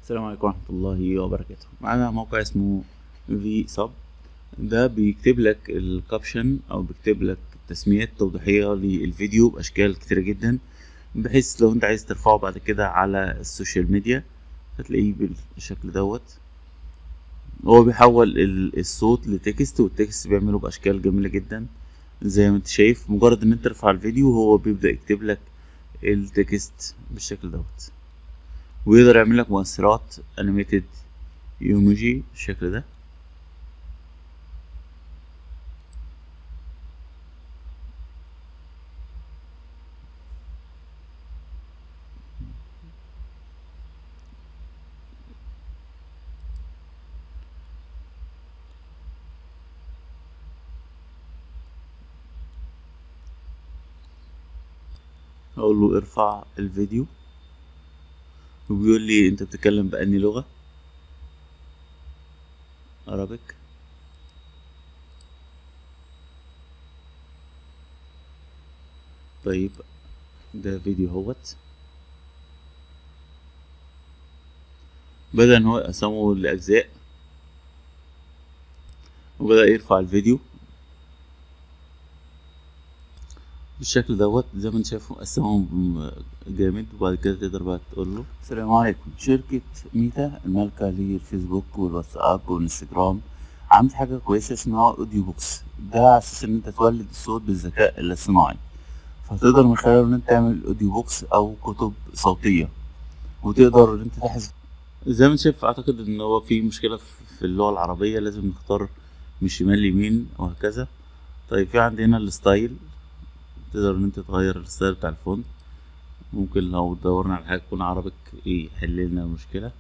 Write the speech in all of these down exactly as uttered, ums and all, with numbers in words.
السلام عليكم ورحمة الله وبركاته. معانا موقع اسمه في سب، ده بيكتب لك الكابشن او بيكتب لك تسميات توضيحية للفيديو باشكال كتيرة جدا، بحيث لو انت عايز ترفعه بعد كده على السوشيال ميديا هتلاقيه بالشكل دوت. هو بيحول ال- الصوت لتكست، والتكست بيعمله باشكال جميلة جدا زي ما انت شايف. مجرد ان انت ترفع الفيديو هو بيبدأ يكتب لك التكست بالشكل دوت، ويقدر يعمل لك مؤثرات انيميتد ايموجي بالشكل ده. اقول له ارفع الفيديو، وبيقول لي انت بتتكلم بأني لغة. Arabic. طيب ده فيديو هوت، بدأ ان هو يقسمه لأجزاء وبدأ يرفع الفيديو بالشكل دوت زي ما انت شايف، مقسمهم جامد. وبعد كده تقدر بقى تقول له السلام عليكم، شركة ميتا المالكة للفيسبوك والواتساب والانستجرام عملت حاجة كويسة اسمها اوديو بوكس، ده على اساس ان انت تولد الصوت بالذكاء الاصطناعي، فتقدر من خلاله ان انت تعمل اوديو بوكس او كتب صوتية، وتقدر ان انت تحذف. زي ما انت شايف، اعتقد ان هو في مشكلة في اللغة العربية، لازم نختار من شمال ليمين وهكذا. طيب في عندنا الستايل، تقدر ان انت تغير الستايل بتاع الفونت. ممكن لو دورنا على حاجة تكون عربك يحل لنا المشكلة.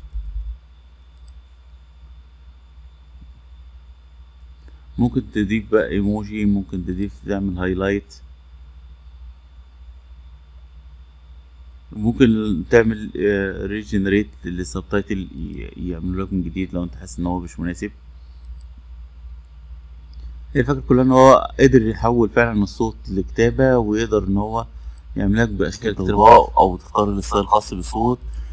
ممكن تضيف بقى ايموجي، ممكن تضيف تعمل هايلايت، ممكن تعمل ريجنريت للسبتايتل يعملوا لك من جديد لو انت حاسس ان هو مش مناسب. هي الفكرة كلها ان هو قدر يحول فعلا الصوت لكتابة، ويقدر ان هو يعمل لك باشكال كتير، او تختار الستايل الخاص بالصوت